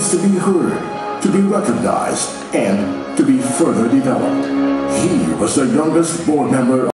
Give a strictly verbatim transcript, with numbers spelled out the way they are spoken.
needs to be heard, to be recognized, and to be further developed. He was the youngest board member